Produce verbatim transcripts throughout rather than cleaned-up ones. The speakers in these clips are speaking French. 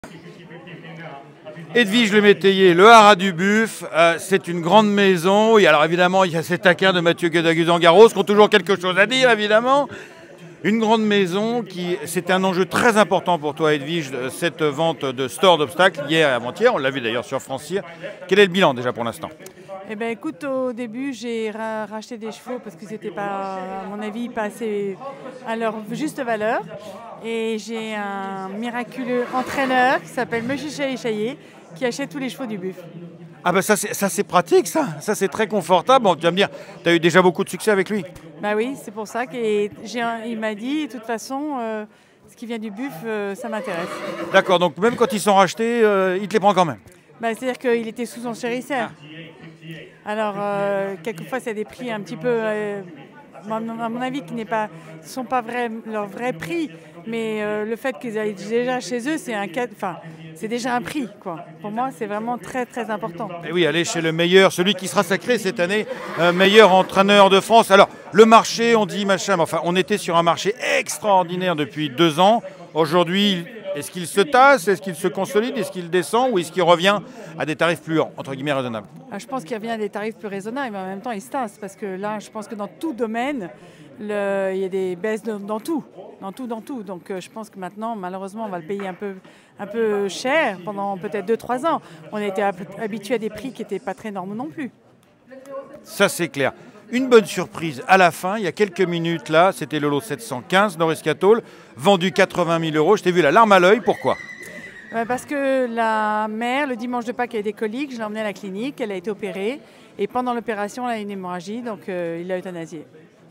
Edwige Le Métayer, le Haras du Buff, euh, c'est une grande maison. Et alors évidemment, il y a ces taquins de Mathieu Guedaguzan-Garros qui ont toujours quelque chose à dire, évidemment. Une grande maison qui, c'était un enjeu très important pour toi, Edwige, cette vente de store d'obstacles hier et avant-hier. On l'a vu d'ailleurs sur Francir. Quel est le bilan déjà pour l'instant? Eh ben, écoute, au début, j'ai ra racheté des chevaux parce que c'était pas, à mon avis, pas assez à leur juste valeur. Et j'ai un miraculeux entraîneur qui s'appelle Monsieur Chaillet qui achète tous les chevaux du Buff. Ah ben ça c'est pratique ça, ça c'est très confortable. Bon, tu vas me dire, tu as eu déjà beaucoup de succès avec lui. Bah oui, c'est pour ça qu'il m'a dit, de toute façon, euh, ce qui vient du Buff, euh, ça m'intéresse. D'accord, donc même quand ils sont rachetés, euh, il te les prend quand même. Bah, c'est-à-dire qu'il était sous enchérisseur. Alors, euh, quelquefois, c'est des prix un petit peu, euh, à mon avis, qui ne sont pas vrais, leur vrai prix. Mais euh, le fait qu'ils aillent déjà chez eux, c'est un enfin, c'est déjà un prix, quoi. Pour moi, c'est vraiment très, très important. Et oui, aller chez le meilleur, celui qui sera sacré cette année, euh, meilleur entraîneur de France. Alors, le marché, on dit machin, mais enfin, on était sur un marché extraordinaire depuis deux ans. Aujourd'hui, est-ce qu'il se tasse, est-ce qu'il se consolide, est-ce qu'il descend ou est-ce qu'il revient à des tarifs plus, entre guillemets, raisonnables? Ah, je pense qu'il revient à des tarifs plus raisonnables, mais en même temps, il se tasse. Parce que là, je pense que dans tout domaine, le, il y a des baisses de, dans tout. Dans tout, dans tout. Donc, euh, je pense que maintenant, malheureusement, on va le payer un peu, un peu cher pendant peut-être deux trois ans. On a été habitué à des prix qui n'étaient pas très normaux non plus. Ça, c'est clair. Une bonne surprise à la fin, il y a quelques minutes là, c'était le lot sept cent quinze, Norris Catall, vendu quatre-vingt mille euros. Je t'ai vu la larme à l'œil, pourquoi? Parce que la mère, le dimanche de Pâques, a eu des coliques, je l'ai emmenée à la clinique, elle a été opérée. Et pendant l'opération, elle a eu une hémorragie, donc euh, il l'a euthanasiée.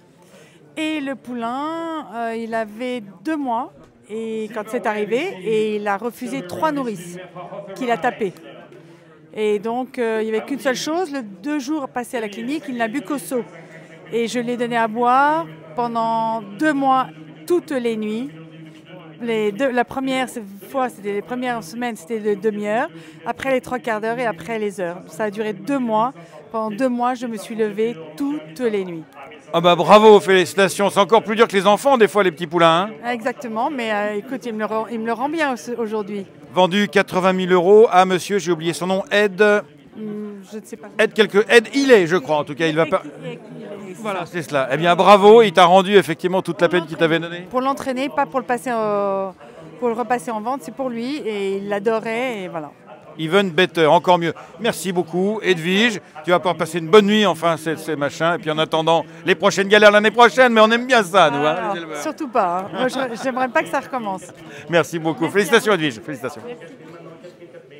Et le poulain, euh, il avait deux mois et quand c'est arrivé, et il a refusé trois nourrices qu'il a tapées. Et donc, euh, il n'y avait qu'une seule chose, le deux jours passés à la clinique, il n'a bu qu'au seau. Et je l'ai donné à boire pendant deux mois, toutes les nuits. Les deux, la première fois, c'était les premières semaines, c'était de demi-heure. Après les trois quarts d'heure et après les heures. Ça a duré deux mois. Pendant deux mois, je me suis levée toutes les nuits. Ah bah bravo, félicitations. C'est encore plus dur que les enfants, des fois, les petits poulains. Hein. Exactement, mais euh, écoute, il me, le rend, il me le rend bien aujourd'hui. Vendu quatre-vingt mille euros à monsieur, j'ai oublié son nom, Ed... Hum, je ne sais pas. Ed quelque... Ed il est, je crois, en tout cas. Il va pas... Voilà, c'est cela. Eh bien, bravo, il t'a rendu effectivement toute la peine qu'il t'avait donnée. Pour l'entraîner, pas pour le passer, euh, pour le repasser en vente, c'est pour lui et il l'adorait et voilà. Even better, encore mieux. Merci beaucoup, Edwige. Tu vas pouvoir passer une bonne nuit, enfin, c'est ces machins. Et puis en attendant, les prochaines galères l'année prochaine, mais on aime bien ça, nous. Ah, hein, surtout pas. Hein. Moi, j'aimerais pas que ça recommence. Merci beaucoup. Merci. Félicitations, Edwige. Félicitations. Merci.